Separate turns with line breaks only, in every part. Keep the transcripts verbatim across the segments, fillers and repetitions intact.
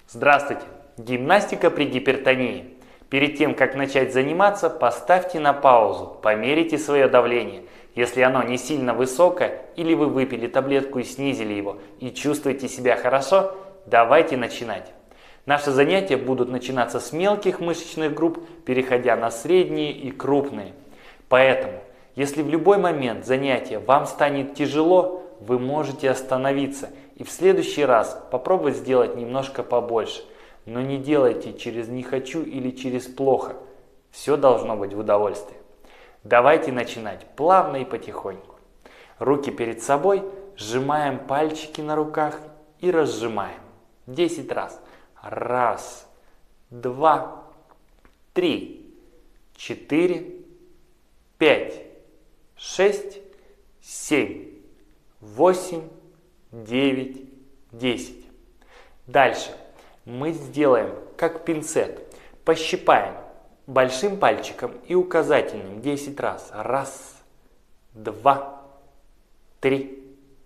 Здравствуйте! Гимнастика при гипертонии. Перед тем, как начать заниматься, поставьте на паузу, померите свое давление. Если оно не сильно высокое или вы выпили таблетку и снизили его и чувствуете себя хорошо, давайте начинать. Наши занятия будут начинаться с мелких мышечных групп, переходя на средние и крупные. Поэтому, если в любой момент занятия вам станет тяжело, вы можете остановиться и в следующий раз попробовать сделать немножко побольше. Но не делайте через «не хочу» или через «плохо». Все должно быть в удовольствие. Давайте начинать плавно и потихоньку. Руки перед собой, сжимаем пальчики на руках и разжимаем. десять раз. Раз, два, три, четыре, пять, шесть, семь, восемь, девять, десять. Дальше мы сделаем как пинцет. Пощипаем большим пальчиком и указательным десять раз. Раз, два, три,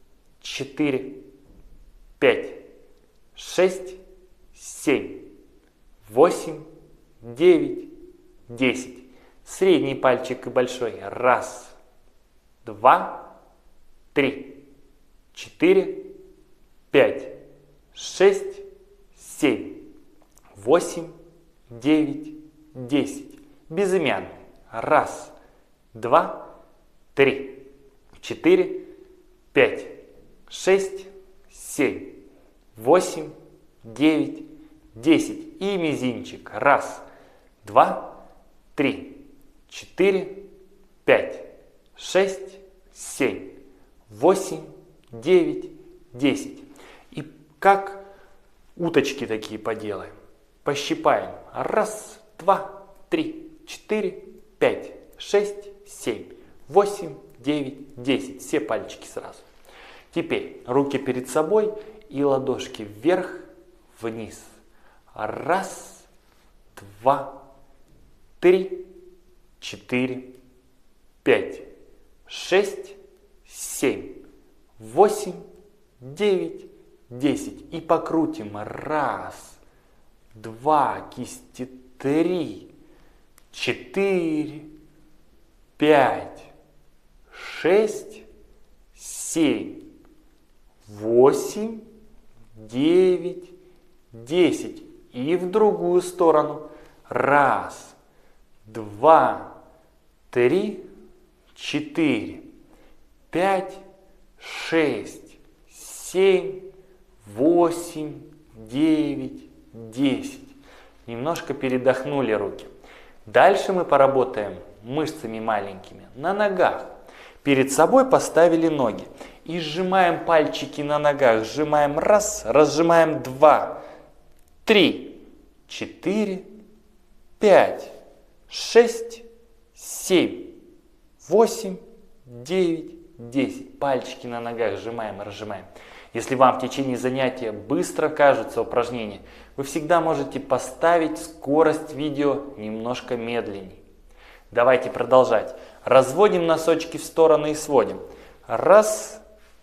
четыре, пять, шесть, семь, восемь, девять, десять. Средний пальчик и большой. Раз, два, три, четыре, пять, шесть, семь, восемь, девять, десять. Безымянный. Раз, два, три, четыре, пять, шесть, семь, восемь, девять, десять. И мизинчик. Раз, два, три, четыре, пять, шесть, семь, восемь, девять, десять. И как уточки такие поделаем. Пощипаем. Раз, два, три, четыре, пять, шесть, семь, восемь, девять, десять. Все пальчики сразу. Теперь руки перед собой и ладошки вверх, вниз. Раз, два, три, четыре, пять, шесть, семь, восемь, девять, десять. И покрутим. Раз, два, кисти, три, четыре, пять, шесть, семь, восемь, девять, десять. И в другую сторону. Раз, два, три, четыре, пять, шесть, семь, восемь, девять, десять. Немножко передохнули руки. Дальше мы поработаем мышцами маленькими на ногах. Перед собой поставили ноги. И сжимаем пальчики на ногах. Сжимаем раз, разжимаем два, три, четыре, пять, шесть, семь, восемь, девять, десять. Пальчики на ногах сжимаем и разжимаем. Если вам в течение занятия быстро кажутся упражнения, вы всегда можете поставить скорость видео немножко медленнее. Давайте продолжать. Разводим носочки в стороны и сводим. Раз,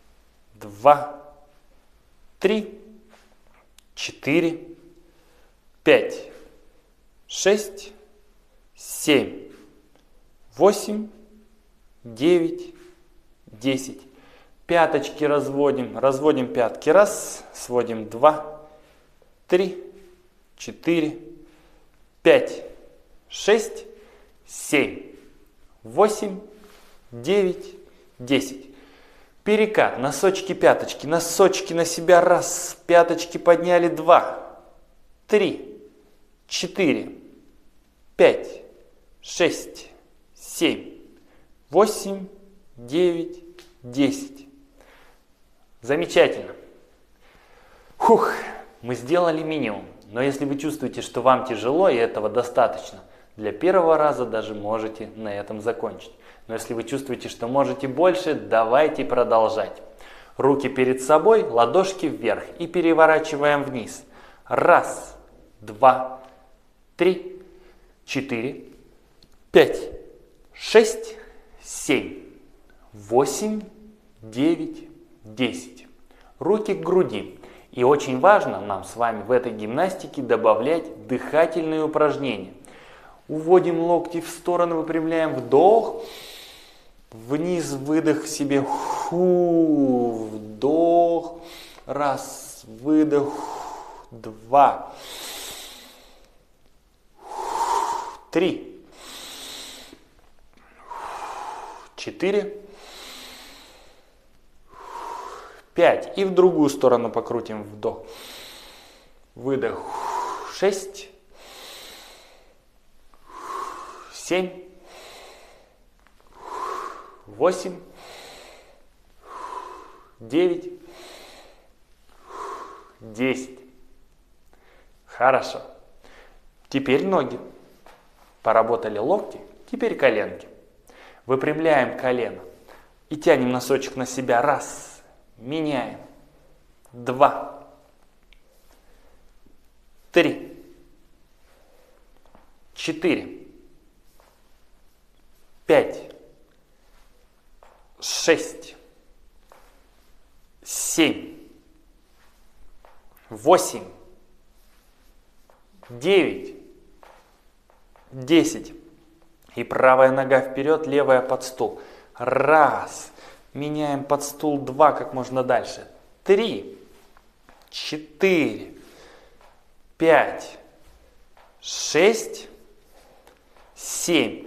два, три, четыре, пять, шесть, семь, восемь, девять, десять. Пяточки разводим. Разводим пятки. Раз, сводим два, три, четыре, пять, шесть, семь, восемь, девять, десять. Перекат. Носочки, пяточки. Носочки на себя. Раз. Пяточки подняли. Два, три, четыре, пять, шесть, семь, восемь, девять, десять. Замечательно. Фух, мы сделали минимум. Но если вы чувствуете, что вам тяжело и этого достаточно, для первого раза даже можете на этом закончить. Но если вы чувствуете, что можете больше, давайте продолжать. Руки перед собой, ладошки вверх и переворачиваем вниз. Раз, два, три, четыре, пять, шесть, семь, восемь, девять, десять. Руки к груди. И И очень важно нам с вами в этой гимнастике добавлять дыхательные упражнения. Уводим локти в сторону, выпрямляем, вдох, вниз, выдох себе, фу, вдох, раз, выдох, два, три, четыре, пять. И в другую сторону покрутим, вдох, выдох, шесть, семь, восемь, девять, десять. Хорошо. Теперь ноги. Поработали локти, теперь коленки. Выпрямляем колено и тянем носочек на себя. Раз. Меняем. Два. Три. Четыре. Пять. Шесть. Семь. Восемь. Девять. Десять. И правая нога вперед, левая под стул. Раз. Меняем под стул. Два, как можно дальше. Три. Четыре. Пять. Шесть. Семь.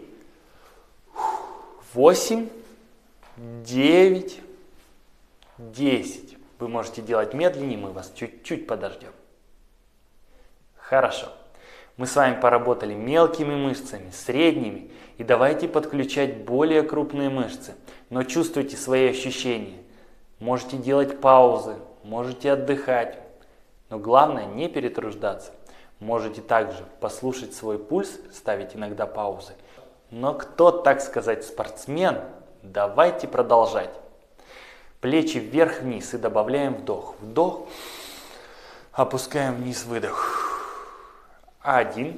Восемь. Девять. Десять. Вы можете делать медленнее, мы вас чуть-чуть подождем. Хорошо. Мы с вами поработали мелкими мышцами, средними. И давайте подключать более крупные мышцы. Но чувствуйте свои ощущения. Можете делать паузы, можете отдыхать. Но главное не перетруждаться. Можете также послушать свой пульс, ставить иногда паузы. Но кто, так сказать, спортсмен, давайте продолжать. Плечи вверх-вниз и добавляем вдох. Вдох. Опускаем вниз, выдох. Один.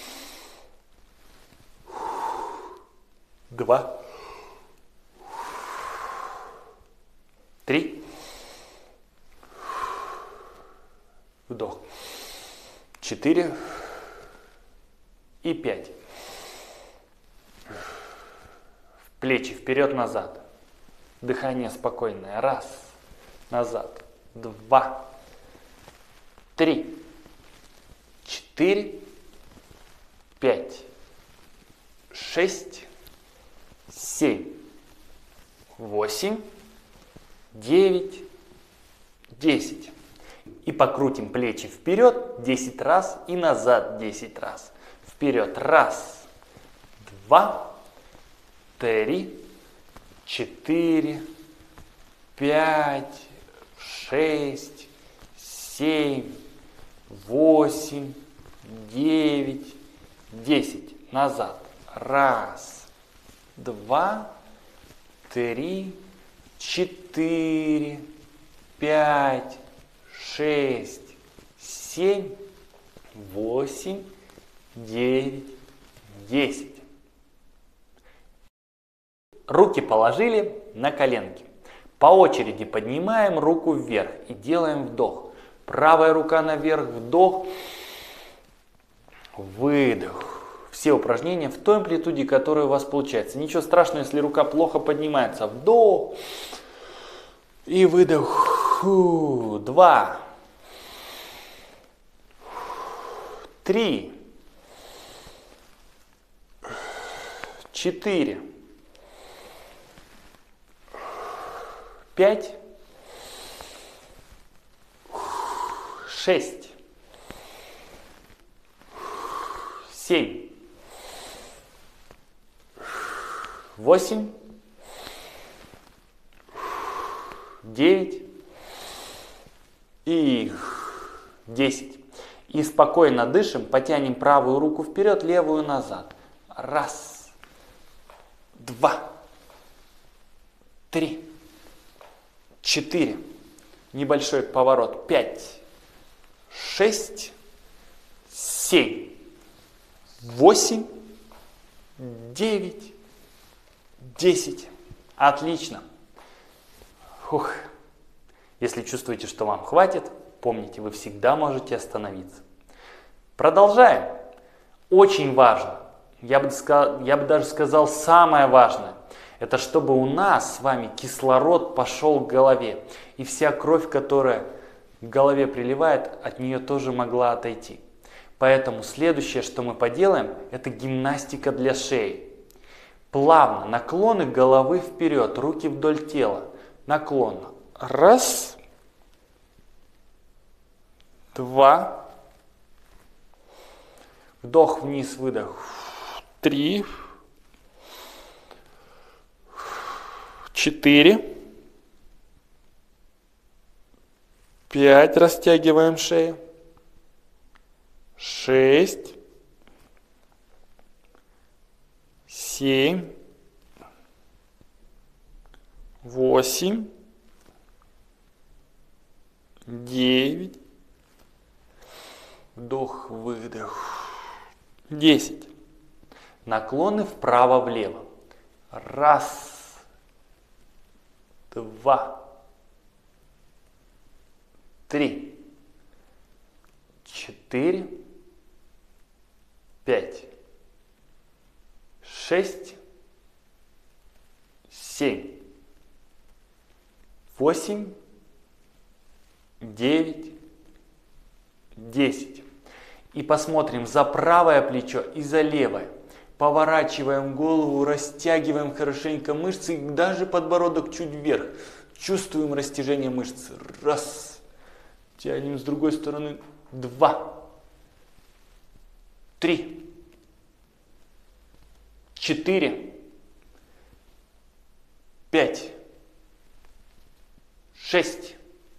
Два. Три. Вдох. Четыре. И пять. Плечи вперед-назад. Дыхание спокойное. Раз. Назад. Два. Три. Четыре. Пять. Шесть. Семь. Восемь. Девять. Десять. И покрутим плечи вперед десять раз и назад десять раз. Вперед. Раз. Два. Три. Четыре. Пять. Шесть. Семь. Восемь. Девять. Десять. Назад. Раз. Два. Три. Четыре. Пять. Шесть. Семь. Восемь. Девять. Десять. Руки положили на коленки. По очереди поднимаем руку вверх и делаем вдох. Правая рука наверх, вдох, выдох. Все упражнения в той амплитуде, которая у вас получается. Ничего страшного, если рука плохо поднимается. Вдох и выдох. Фу. Два. Три. Четыре. Пять. Шесть. Семь. Восемь. Девять. И десять. И спокойно дышим, потянем правую руку вперед, левую назад. Раз. Два. Три. Четыре. Небольшой поворот. Пять. Шесть. Семь. Восемь. Девять. Десять. Отлично. Фух. Если чувствуете, что вам хватит, помните, вы всегда можете остановиться. Продолжаем. Очень важно, я бы, сказал, я бы даже сказал самое важное, это чтобы у нас с вами кислород пошел к голове. И вся кровь, которая к голове приливает, от нее тоже могла отойти. Поэтому следующее, что мы поделаем, это гимнастика для шеи. Плавно наклоны головы вперед, руки вдоль тела. Наклонно. Раз. Два. Вдох вниз, выдох. Три. Четыре. Пять. Растягиваем шею. Шесть. Семь. Восемь. Девять. Вдох, выдох. Десять. Наклоны вправо-влево. Раз. Два. Три. Четыре. Пять. Шесть. Семь. Восемь. Девять. Десять. И посмотрим за правое плечо и за левое. Поворачиваем голову, растягиваем хорошенько мышцы, даже подбородок чуть вверх. Чувствуем растяжение мышц. Раз. Тянем с другой стороны. Два. Три. Четыре. Пять. Шесть.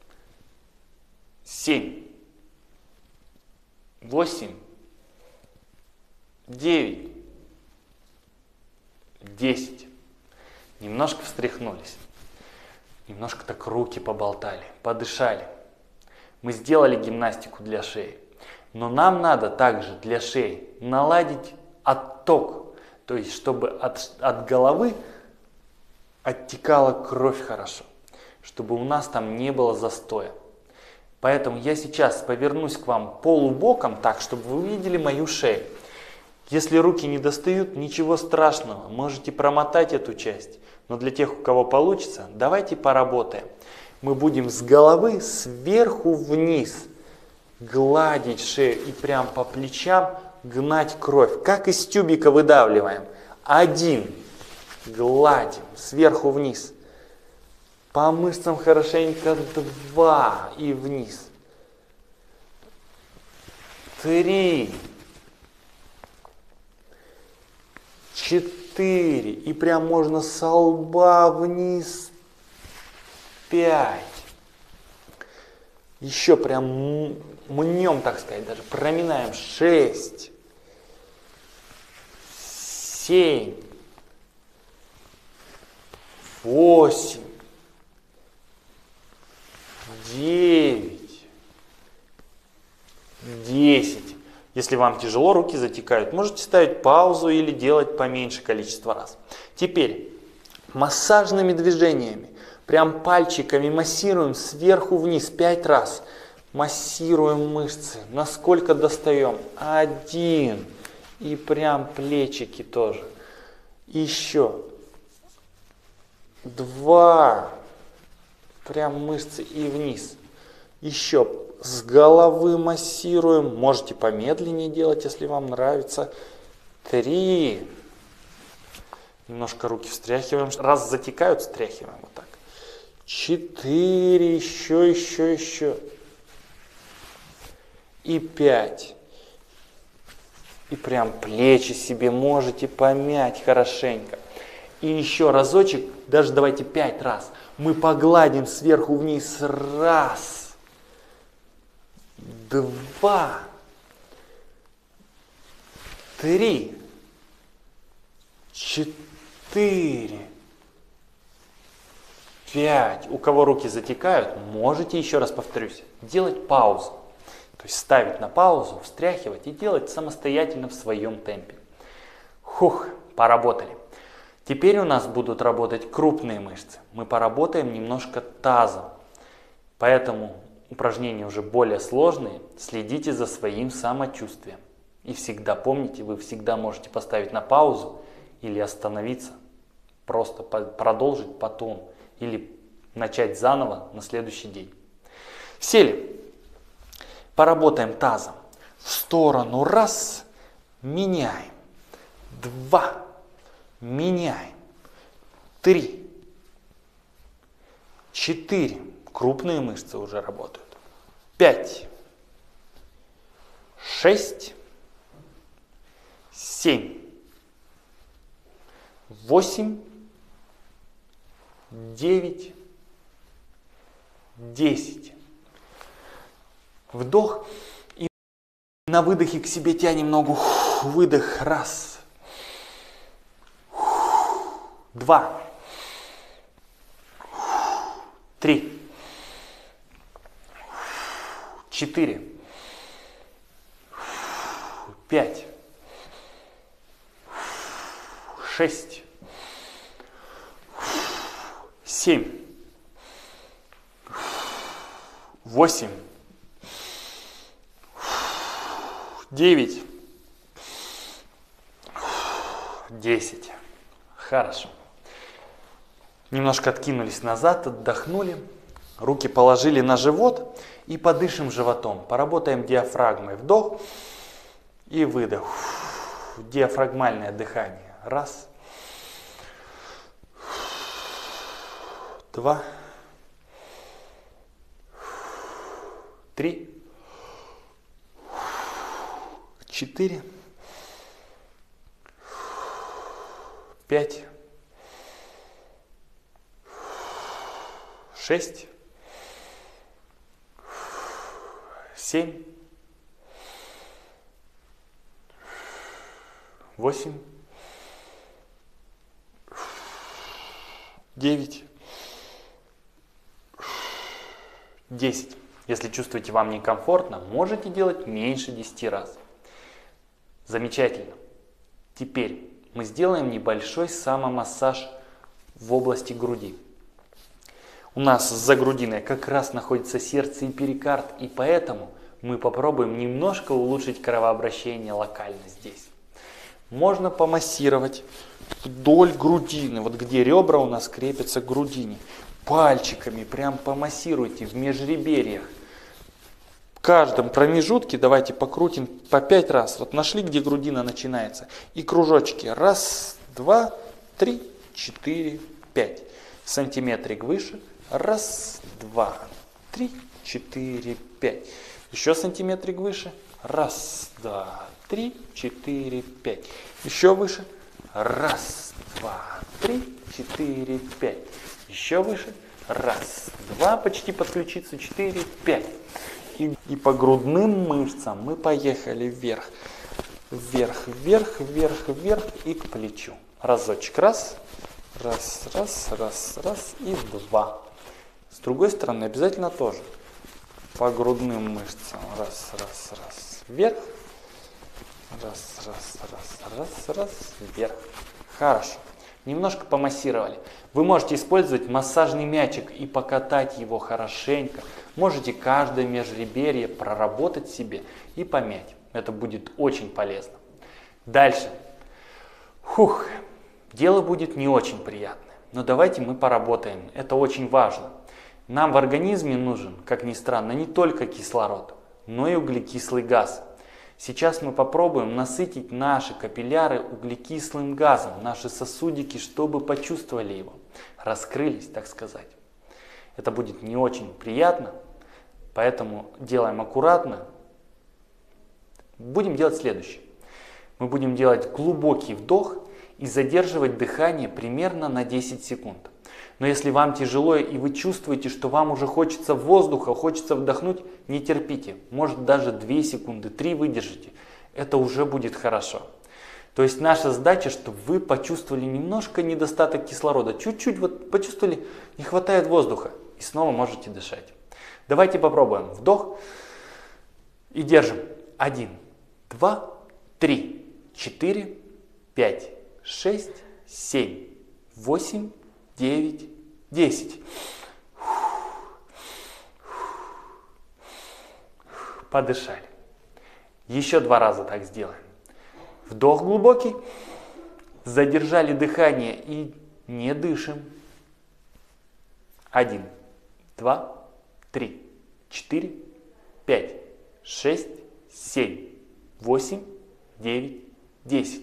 Семь. Восемь. Девять. Десять. Немножко встряхнулись. Немножко так руки поболтали, подышали. Мы сделали гимнастику для шеи. Но нам надо также для шеи наладить отток. То есть, чтобы от, от головы оттекала кровь хорошо. Чтобы у нас там не было застоя. Поэтому я сейчас повернусь к вам полубоком, так, чтобы вы увидели мою шею. Если руки не достают, ничего страшного, можете промотать эту часть. Но для тех, у кого получится, давайте поработаем. Мы будем с головы сверху вниз гладить шею и прям по плечам гнать кровь. Как из тюбика выдавливаем. Один. Гладим сверху вниз. По мышцам хорошенько два и вниз. Три. Четыре. И прям можно со лба вниз. Пять. Еще прям мнем, так сказать, даже проминаем. Шесть. Семь. Восемь. Девять. Десять. Если вам тяжело, руки затекают, можете ставить паузу или делать поменьше количество раз. Теперь массажными движениями, прям пальчиками массируем сверху вниз пять раз. Массируем мышцы, насколько достаем. Один. И прям плечики тоже. Еще. Два. Прям мышцы и вниз. Еще с головы массируем. Можете помедленнее делать, если вам нравится. Три. Немножко руки встряхиваем. Раз затекают, встряхиваем вот так. Четыре. Еще, еще, еще. И пять. И прям плечи себе можете помять хорошенько. И еще разочек, даже давайте пять раз. Мы погладим сверху вниз. Раз. Два. Три. Четыре. Пять. У кого руки затекают, можете, еще раз повторюсь, делать паузу. То есть ставить на паузу, встряхивать и делать самостоятельно в своем темпе. Хух, поработали. Теперь у нас будут работать крупные мышцы. Мы поработаем немножко тазом. Поэтому упражнения уже более сложные, следите за своим самочувствием. И всегда помните, вы всегда можете поставить на паузу или остановиться, просто продолжить потом или начать заново на следующий день. Сели. Поработаем тазом. В сторону раз, меняем. Два, меняем. Три, четыре. Крупные мышцы уже работают. Пять, шесть, семь, восемь, девять, десять. Вдох и на выдохе к себе тянем ногу. Выдох. Раз. Два. Три. Четыре. Пять. Шесть. Семь. Восемь. Девять. Десять. Хорошо. Немножко откинулись назад, отдохнули. Руки положили на живот и подышим животом. Поработаем диафрагмой. Вдох и выдох. Диафрагмальное дыхание. Раз. Два. Три. Четыре. Пять. Шесть. Семь. Восемь. Девять. Десять. Если чувствуете, вам некомфортно, можете делать меньше десяти раз. Замечательно. Теперь мы сделаем небольшой самомассаж в области груди. У нас за грудиной как раз находится сердце и перикард, и поэтому мы попробуем немножко улучшить кровообращение локально здесь. Можно помассировать вдоль грудины, вот где ребра у нас крепятся к грудине. Пальчиками прям помассируйте в межреберьях. В каждом промежутке давайте покрутим по пять раз. Вот нашли, где грудина начинается. И кружочки. Раз, два, три, четыре, пять. Сантиметрик выше. Раз, два, три, четыре, пять. Еще сантиметрик выше. Раз, два, три, четыре, пять. Еще выше. Раз, два, три, четыре, пять. Еще выше. Раз, два, почти под ключицу. Четыре, пять. И, и по грудным мышцам мы поехали вверх. Вверх, вверх, вверх, вверх и к плечу. Разочек. Раз. Раз, раз, раз, раз и два. С другой стороны обязательно тоже. По грудным мышцам. Раз, раз, раз. Вверх. Раз, раз, раз, раз, раз. Вверх. Хорошо. Немножко помассировали. Вы можете использовать массажный мячик и покатать его хорошенько. Можете каждое межреберье проработать себе и помять. Это будет очень полезно. Дальше. Фух. Дело будет не очень приятное. Но давайте мы поработаем. Это очень важно. Нам в организме нужен, как ни странно, не только кислород, но и углекислый газ. Сейчас мы попробуем насытить наши капилляры углекислым газом, наши сосудики, чтобы почувствовали его, раскрылись, так сказать. Это будет не очень приятно, поэтому делаем аккуратно. Будем делать следующее. Мы будем делать глубокий вдох и задерживать дыхание примерно на десять секунд. Но если вам тяжело и вы чувствуете, что вам уже хочется воздуха, хочется вдохнуть, не терпите. Может даже две секунды, три выдержите. Это уже будет хорошо. То есть наша задача, чтобы вы почувствовали немножко недостаток кислорода. Чуть-чуть вот почувствовали, не хватает воздуха. И снова можете дышать. Давайте попробуем. Вдох и держим. Один, два, три, четыре, пять, шесть, семь, восемь, девять, десять. подышали. Еще два раза так сделаем. Вдох глубокий, задержали дыхание и не дышим. Один, два, три, четыре, пять, шесть, семь, восемь, девять, десять.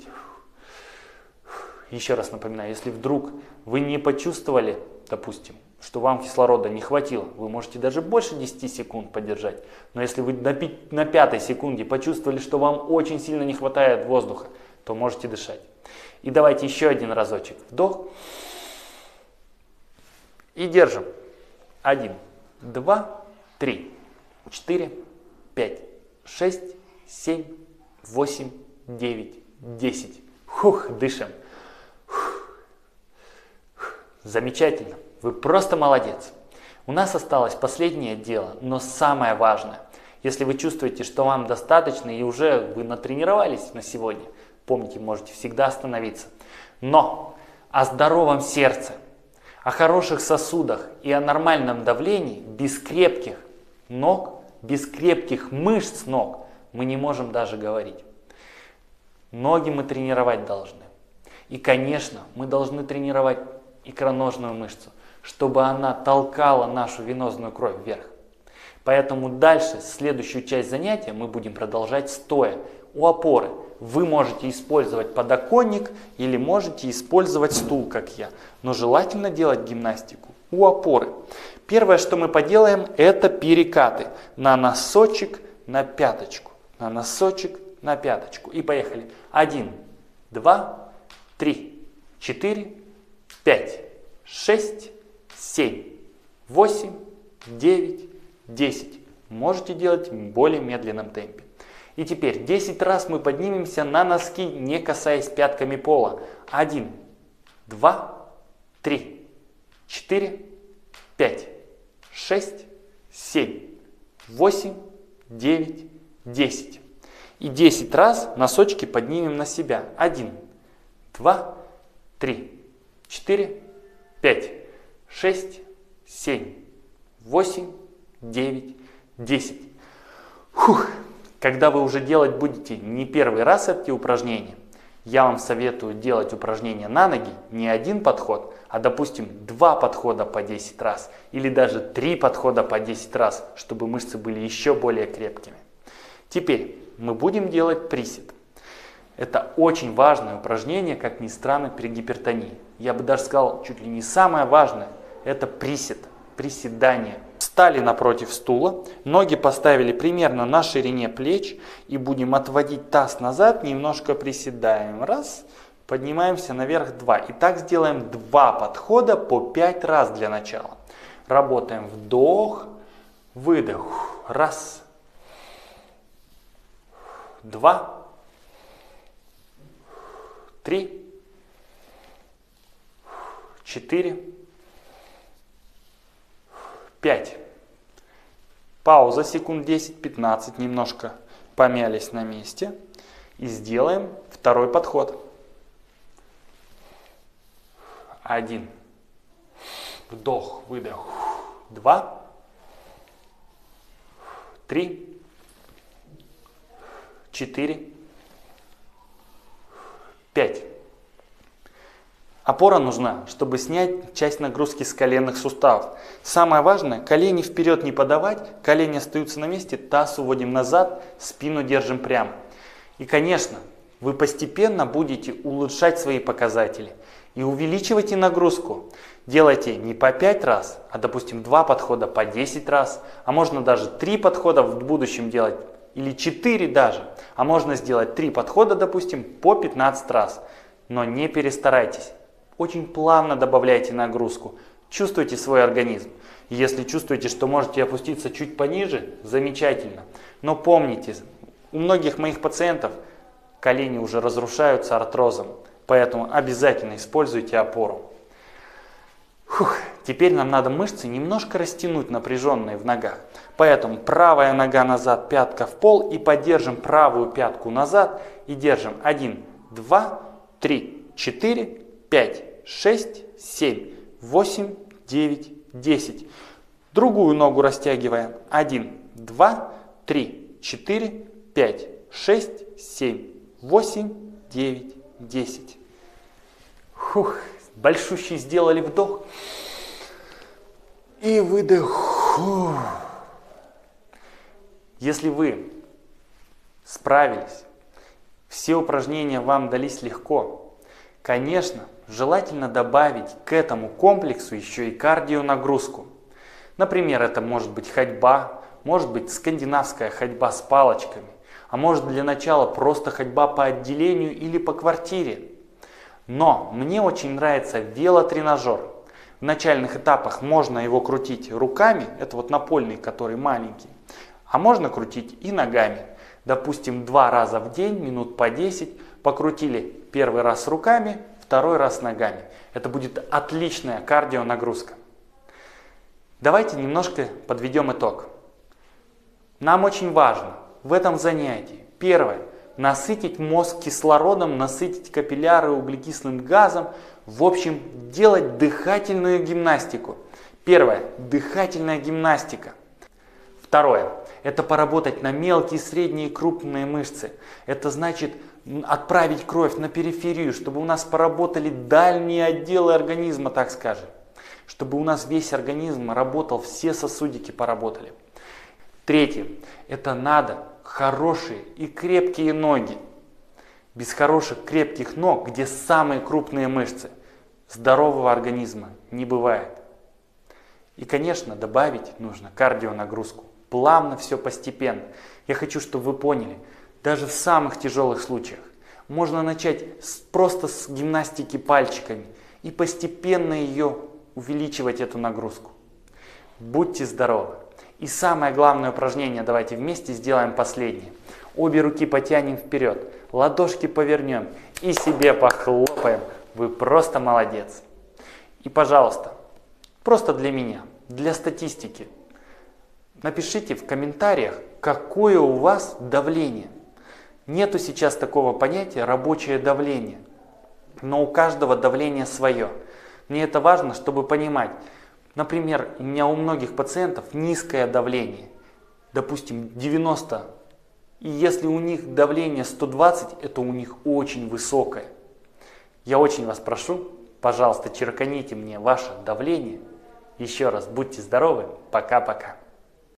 Еще раз напоминаю, если вдруг вы не почувствовали, допустим, что вам кислорода не хватило, вы можете даже больше десяти секунд подержать. Но если вы на, пи на пятой секунде почувствовали, что вам очень сильно не хватает воздуха, то можете дышать. И давайте еще один разочек. Вдох. И держим. Один, два, три, четыре, пять, шесть, семь, восемь, девять, десять. Хух, дышим. Замечательно. Вы просто молодец. У нас осталось последнее дело, но самое важное. Если вы чувствуете, что вам достаточно и уже вы натренировались на сегодня, помните, можете всегда остановиться. Но о здоровом сердце, о хороших сосудах и о нормальном давлении без крепких ног, без крепких мышц ног мы не можем даже говорить. Ноги мы тренировать должны. И, конечно, мы должны тренировать икроножную мышцу, чтобы она толкала нашу венозную кровь вверх. Поэтому дальше, следующую часть занятия мы будем продолжать стоя у опоры. Вы можете использовать подоконник или можете использовать стул, как я. Но желательно делать гимнастику у опоры. Первое, что мы поделаем, это перекаты на носочек, на пяточку. На носочек, на пяточку. И поехали. Один, два, три, четыре, пять, шесть, семь, восемь, девять, десять. Можете делать в более медленном темпе. И теперь десять раз мы поднимемся на носки, не касаясь пятками пола. Один, два, три, четыре, пять, шесть, семь, восемь, девять, десять. И десять раз носочки поднимем на себя. Один, два, три, четыре, пять, шесть, семь, восемь, девять, десять. Фух. Когда вы уже делать будете не первый раз эти упражнения, я вам советую делать упражнения на ноги не один подход, а допустим два подхода по десять раз или даже три подхода по десять раз, чтобы мышцы были еще более крепкими. Теперь мы будем делать присед. Это очень важное упражнение, как ни странно, при гипертонии. Я бы даже сказал, чуть ли не самое важное, это присед, приседание. Встали напротив стула, ноги поставили примерно на ширине плеч и будем отводить таз назад, немножко приседаем. Раз, поднимаемся наверх, два. И так сделаем два подхода по пять раз для начала. Работаем вдох, выдох. Раз, два, три, четыре, пять. Пауза секунд десять-пятнадцать, немножко помялись на месте. И сделаем второй подход. Один. Вдох, выдох. Два. Три. Четыре. Пять. Опора нужна, чтобы снять часть нагрузки с коленных суставов. Самое важное, колени вперед не подавать, колени остаются на месте, таз уводим назад, спину держим прямо. И, конечно, вы постепенно будете улучшать свои показатели и увеличивайте нагрузку. Делайте не по пять раз, а, допустим, два подхода по десять раз, а можно даже три подхода в будущем делать, или четыре даже, а можно сделать три подхода, допустим, по пятнадцать раз. Но не перестарайтесь. Очень плавно добавляйте нагрузку. Чувствуйте свой организм. Если чувствуете, что можете опуститься чуть пониже, замечательно. Но помните, у многих моих пациентов колени уже разрушаются артрозом. Поэтому обязательно используйте опору. Фух, теперь нам надо мышцы немножко растянуть, напряженные в ногах. Поэтому правая нога назад, пятка в пол. И поддержим правую пятку назад. И держим. Один, два, три, четыре, пять, шесть, семь, восемь, девять, десять. Другую ногу растягиваем. один, два, три, четыре, пять, шесть, семь, восемь, девять, десять. Фух, большущий сделали вдох и выдох. Фух. Если вы справились, все упражнения вам дались легко, конечно, желательно добавить к этому комплексу еще и кардионагрузку. Например, это может быть ходьба, может быть скандинавская ходьба с палочками, а может для начала просто ходьба по отделению или по квартире. Но мне очень нравится велотренажер. В начальных этапах можно его крутить руками, это вот напольный, который маленький, а можно крутить и ногами. Допустим, два раза в день, минут по десять, покрутили первый раз руками, второй раз ногами. Это будет отличная кардионагрузка. Давайте немножко подведем итог. Нам очень важно в этом занятии, первое, насытить мозг кислородом, насытить капилляры углекислым газом, в общем, делать дыхательную гимнастику. Первое, дыхательная гимнастика. Второе, это поработать на мелкие, средние и крупные мышцы. Это значит отправить кровь на периферию, чтобы у нас поработали дальние отделы организма, так скажем. Чтобы у нас весь организм работал, все сосудики поработали. Третье, это надо хорошие и крепкие ноги. Без хороших крепких ног, где самые крупные мышцы, здорового организма не бывает. И, конечно, добавить нужно кардионагрузку. Плавно, все постепенно. Я хочу, чтобы вы поняли, даже в самых тяжелых случаях можно начать с, просто с гимнастики пальчиками и постепенно ее увеличивать, эту нагрузку. Будьте здоровы! И самое главное упражнение давайте вместе сделаем последнее. Обе руки потянем вперед, ладошки повернем и себе похлопаем. Вы просто молодец. И, пожалуйста, просто для меня, для статистики, напишите в комментариях, какое у вас давление. Нету сейчас такого понятия рабочее давление, но у каждого давление свое. Мне это важно, чтобы понимать. Например, у меня у многих пациентов низкое давление, допустим, девяносто. И если у них давление сто двадцать, это у них очень высокое. Я очень вас прошу, пожалуйста, черканите мне ваше давление. Еще раз, будьте здоровы, пока-пока.